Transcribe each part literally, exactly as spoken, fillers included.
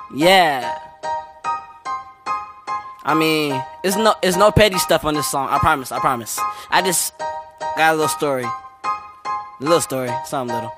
Yeah. I mean, it's no, it's no petty stuff on this song. I promise. I promise. I just got a little story. A little story. Something little.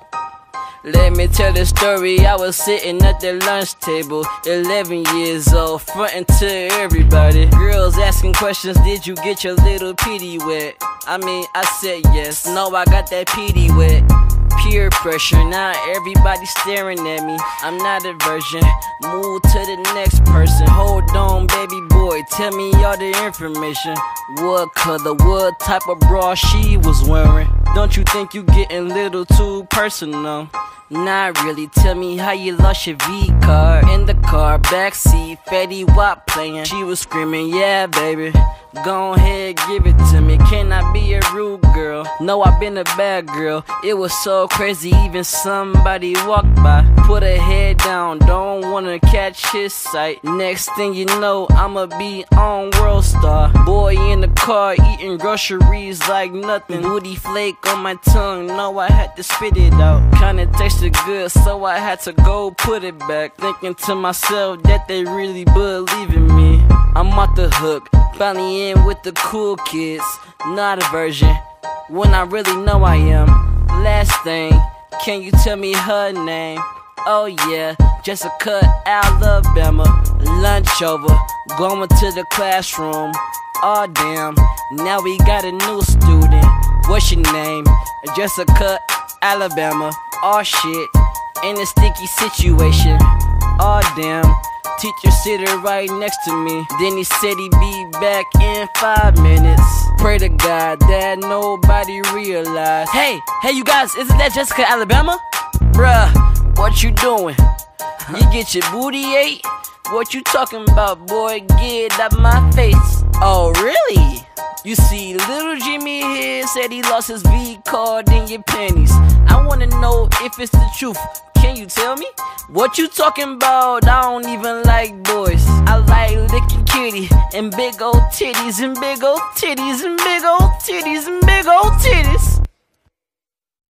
Let me tell the story. I was sitting at the lunch table, eleven years old, frontin' to everybody. Girls asking questions, did you get your little P-D wet? I mean, I said yes. No, I got that P-D wet. Peer pressure, now everybody staring at me. I'm not a virgin, move to the next person. Hold on, baby boy, tell me all the information. What color, what type of bra she was wearing? Don't you think you getting a little too personal? Not really, tell me how you lost your V-card. In the car, backseat, Fetty Wap playing. She was screaming, yeah baby, go ahead, give it to me. Can I be a rude girl? No, I've been a bad girl. It was so crazy, even somebody walked by. Put her head down, don't wanna catch his sight. Next thing you know, I'ma be on World Star. Boy in the car, eating groceries like nothing. Booty flake on my tongue, no, I had to spit it out. Kinda tasted good, so I had to go put it back. Thinking to myself that they really believe in me. I'm off the hook, finally in with the cool kids. Not a virgin, when I really know I am. Last thing, can you tell me her name? Oh yeah, Jessica, Alabama. Lunch over, going to the classroom. Oh damn, now we got a new student. What's your name? Jessica, Alabama. Oh shit, in a sticky situation. Oh damn, teacher sitting right next to me. Then he said he'd be back in five minutes. Pray to God that nobody realized. Hey, hey you guys, isn't that Jessica, Alabama? Bruh, what you doing? You get your booty ate? What you talking about, boy? Get out my face. Oh really? You see, little Jimmy here said he lost his V-card in your panties. I wanna know if it's the truth. Can you tell me? What you talking about? I don't even like boys. I like licking kitty and big old titties and big old titties and big old titties and big old titties.